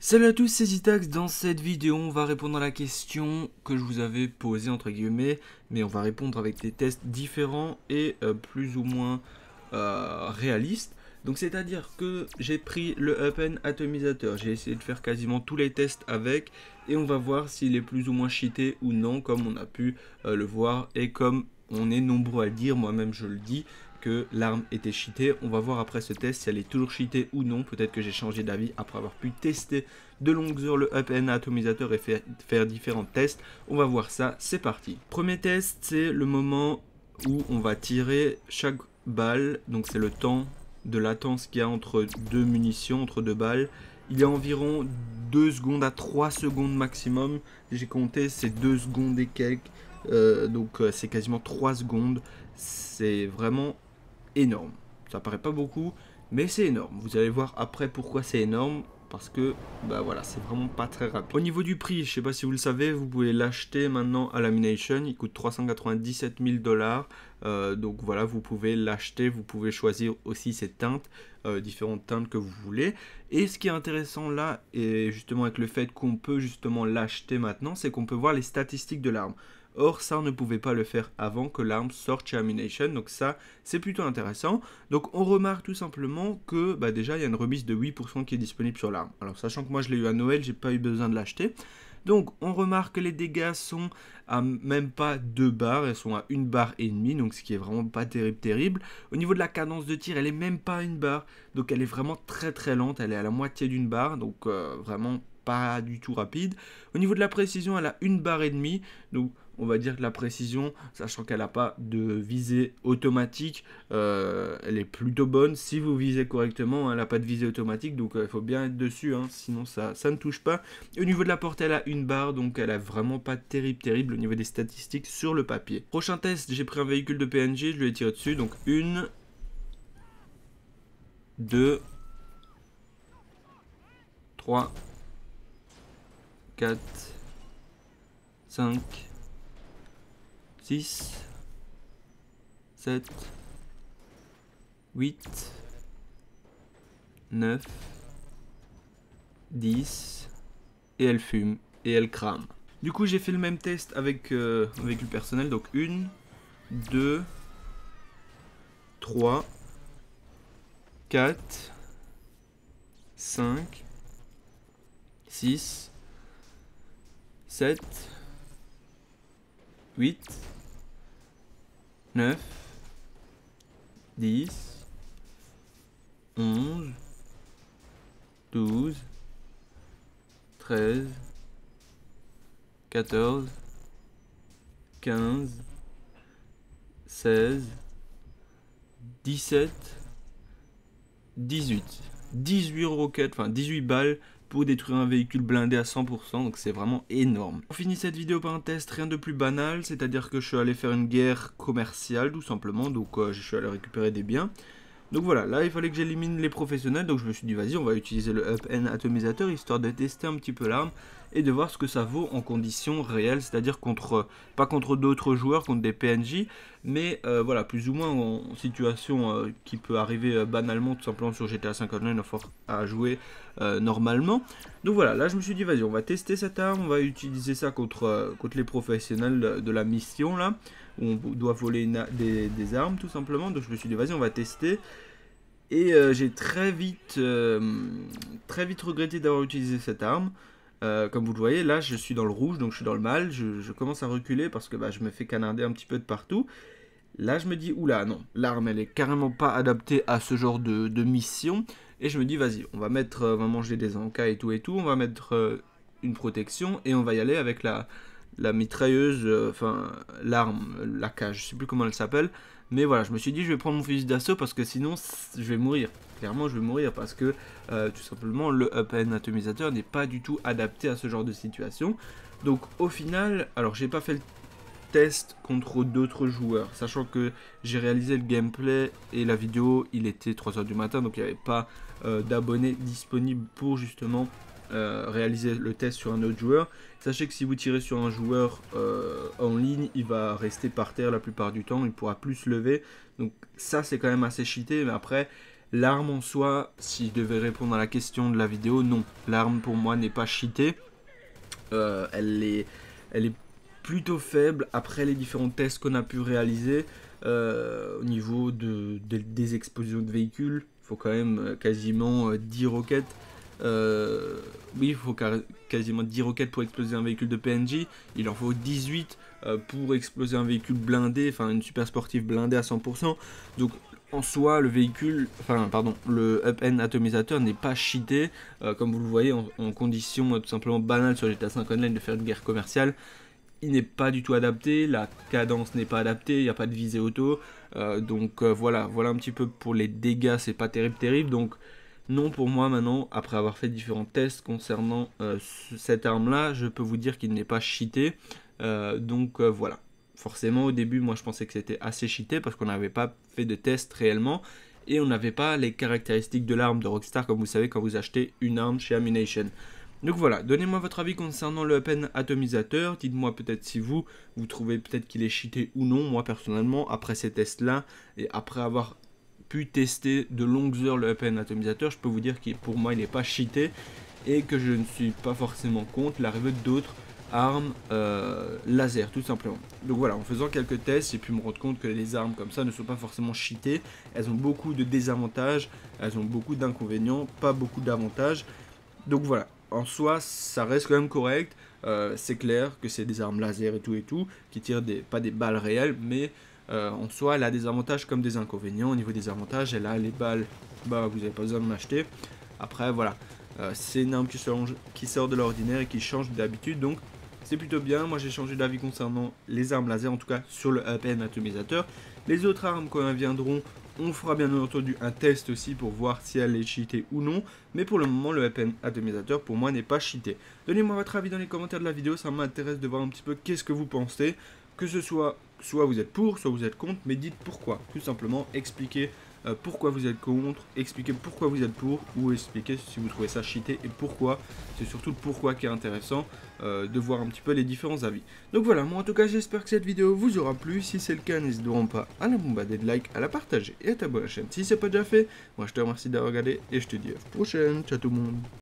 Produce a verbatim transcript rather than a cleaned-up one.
Salut à tous, c'est Zitax. Dans cette vidéo, on va répondre à la question que je vous avais posée entre guillemets, mais on va répondre avec des tests différents et euh, plus ou moins euh, réalistes. Donc c'est-à-dire que j'ai pris le Up and Atomisateur, j'ai essayé de faire quasiment tous les tests avec et on va voir s'il est plus ou moins cheaté ou non, comme on a pu euh, le voir et comme on est nombreux à le dire, moi-même je le dis, que l'arme était cheatée. On va voir après ce test si elle est toujours cheatée ou non. Peut-être que j'ai changé d'avis après avoir pu tester de longues heures le Up and Atomisateur et faire, faire différents tests. On va voir ça, c'est parti. Premier test, c'est le moment où on va tirer chaque balle. Donc c'est le temps de latence qu'il y a entre deux munitions, entre deux balles. Il y a environ deux secondes à trois secondes maximum. J'ai compté, c'est deux secondes et quelques. Euh, donc euh, c'est quasiment trois secondes. C'est vraiment énorme. Ça paraît pas beaucoup, mais c'est énorme. Vous allez voir après pourquoi c'est énorme. Parce que, bah voilà, c'est vraiment pas très rapide. Au niveau du prix, je sais pas si vous le savez, vous pouvez l'acheter maintenant à Lamination. Il coûte trois cent quatre-vingt-dix-sept mille dollars. Euh, donc voilà, vous pouvez l'acheter. Vous pouvez choisir aussi ces teintes, euh, différentes teintes que vous voulez. Et ce qui est intéressant là, et justement avec le fait qu'on peut justement l'acheter maintenant, c'est qu'on peut voir les statistiques de l'arme. Or, ça, on ne pouvait pas le faire avant que l'arme sorte chez Ammunition. Donc ça, c'est plutôt intéressant. Donc on remarque tout simplement que bah, déjà, il y a une remise de huit pour cent qui est disponible sur l'arme. Alors, sachant que moi, je l'ai eu à Noël, j'ai pas eu besoin de l'acheter. Donc, on remarque que les dégâts sont à même pas deux barres, elles sont à une barre et demie, donc ce qui est vraiment pas terrible, terrible. Au niveau de la cadence de tir, elle est même pas à une barre, donc elle est vraiment très très lente, elle est à la moitié d'une barre, donc euh, vraiment pas du tout rapide. Au niveau de la précision, elle a une barre et demie, donc on va dire que la précision, sachant qu'elle n'a pas de visée automatique, euh, elle est plutôt bonne. Si vous visez correctement, elle n'a pas de visée automatique, donc il euh, faut bien être dessus, hein, sinon ça, ça ne touche pas. Et au niveau de la portée, elle a une barre, donc elle a vraiment pas terrible, terrible au niveau des statistiques sur le papier. Prochain test, j'ai pris un véhicule de P N G, je lui ai tiré dessus, donc une, deux, trois, quatre, cinq, six, sept, huit, neuf, dix, et elle fume, et elle crame. Du coup, j'ai fait le même test avec, euh, avec le personnel, donc une, deux, trois, quatre, cinq, six, sept, huit, neuf, dix, onze, douze, treize, quatorze, quinze, seize, dix-sept, dix-huit. dix-huit roquettes, enfin dix-huit balles pour détruire un véhicule blindé à cent pour cent, donc c'est vraiment énorme. On finit cette vidéo par un test, rien de plus banal, c'est-à-dire que je suis allé faire une guerre commerciale tout simplement, donc euh, je suis allé récupérer des biens. Donc voilà, là il fallait que j'élimine les professionnels, donc je me suis dit vas-y on va utiliser le Up and Atomisateur histoire de tester un petit peu l'arme et de voir ce que ça vaut en conditions réelles, c'est-à-dire contre, pas contre d'autres joueurs, contre des P N J, mais euh, voilà, plus ou moins en, en situation euh, qui peut arriver euh, banalement tout simplement sur G T A cinq Online à jouer euh, normalement. Donc voilà, là je me suis dit vas-y on va tester cette arme, on va utiliser ça contre, euh, contre les professionnels de, de la mission là, où on doit voler une, des, des armes tout simplement, donc je me suis dit vas-y on va tester. Et euh, j'ai très vite, euh, très vite regretté d'avoir utilisé cette arme. Euh, comme vous le voyez, là je suis dans le rouge, donc je suis dans le mal. Je, je commence à reculer parce que bah, je me fais canarder un petit peu de partout. Là je me dis, oula, non, l'arme elle est carrément pas adaptée à ce genre de, de mission. Et je me dis, vas-y, on va mettre, euh, on va manger des encas et tout et tout. On va mettre euh, une protection et on va y aller avec la, la mitrailleuse, euh, enfin l'arme, la cage, je sais plus comment elle s'appelle. Mais voilà, je me suis dit, je vais prendre mon fusil d'assaut parce que sinon, je vais mourir. Clairement, je vais mourir parce que, euh, tout simplement, le Up and Atomisateur n'est pas du tout adapté à ce genre de situation. Donc, au final, alors, j'ai pas fait le test contre d'autres joueurs, sachant que j'ai réalisé le gameplay et la vidéo, il était trois heures du matin, donc il n'y avait pas euh, d'abonnés disponibles pour, justement, Euh, réaliser le test sur un autre joueur. Sachez que si vous tirez sur un joueur euh, en ligne, il va rester par terre la plupart du temps, il ne pourra plus se lever. Donc ça c'est quand même assez cheaté, mais après L'arme en soi, si je devais répondre à la question de la vidéo, non. L'arme pour moi n'est pas cheatée. Euh, elle, est, elle est plutôt faible après les différents tests qu'on a pu réaliser. Euh, au niveau de, de, des explosions de véhicules, il faut quand même quasiment dix roquettes. Euh, oui, il faut quasiment dix roquettes pour exploser un véhicule de P N J. Il en faut dix-huit euh, pour exploser un véhicule blindé, enfin une super sportive blindée à cent pour cent. Donc en soi, le véhicule, enfin pardon, le up-end atomisateur n'est pas cheaté, euh, comme vous le voyez, en, en condition euh, tout simplement banale sur G T A cinq Online de faire une guerre commerciale. Il n'est pas du tout adapté, la cadence n'est pas adaptée, il n'y a pas de visée auto, euh, donc euh, voilà, voilà un petit peu pour les dégâts, c'est pas terrible terrible, donc non pour moi maintenant, après avoir fait différents tests concernant euh, cette arme là, je peux vous dire qu'il n'est pas cheaté, euh, donc euh, voilà. Forcément au début moi je pensais que c'était assez cheaté parce qu'on n'avait pas fait de test réellement, et on n'avait pas les caractéristiques de l'arme de Rockstar comme vous savez quand vous achetez une arme chez Ammu-Nation. Donc voilà, donnez-moi votre avis concernant le up-end atomisateur, dites-moi peut-être si vous, vous trouvez peut-être qu'il est cheaté ou non. Moi personnellement, après ces tests-là, et après avoir pu tester de longues heures le up-end atomisateur, je peux vous dire que pour moi il n'est pas cheaté, et que je ne suis pas forcément contre l'arrivée d'autres armes euh, laser tout simplement. Donc voilà, en faisant quelques tests, j'ai pu me rendre compte que les armes comme ça ne sont pas forcément cheatées, elles ont beaucoup de désavantages, elles ont beaucoup d'inconvénients, pas beaucoup d'avantages. Donc voilà, en soi, ça reste quand même correct. Euh, c'est clair que c'est des armes laser et tout et tout, qui tirent des, pas des balles réelles, mais euh, en soi, elle a des avantages comme des inconvénients. Au niveau des avantages, elle a les balles, bah vous n'avez pas besoin d'en acheter. Après, voilà, euh, c'est une arme qui, change, qui sort de l'ordinaire et qui change d'habitude, donc c'est plutôt bien. Moi, j'ai changé d'avis concernant les armes laser, en tout cas sur le up-end atomisateur. Les autres armes, quand elles viendront, on fera bien entendu un test aussi pour voir si elle est cheatée ou non. Mais pour le moment, le up-end atomisateur pour moi n'est pas cheaté. Donnez-moi votre avis dans les commentaires de la vidéo, ça m'intéresse de voir un petit peu qu'est-ce que vous pensez. Que ce soit, soit vous êtes pour, soit vous êtes contre, mais dites pourquoi. Tout simplement, expliquez euh, pourquoi vous êtes contre, expliquez pourquoi vous êtes pour, ou expliquez si vous trouvez ça cheaté et pourquoi. C'est surtout le pourquoi qui est intéressant, euh, de voir un petit peu les différents avis. Donc voilà, moi en tout cas j'espère que cette vidéo vous aura plu. Si c'est le cas, n'hésitez pas à la bombarder de like, à la partager et à t'abonner à la chaîne si c'est pas déjà fait. Moi je te remercie d'avoir regardé et je te dis à la prochaine. Ciao tout le monde.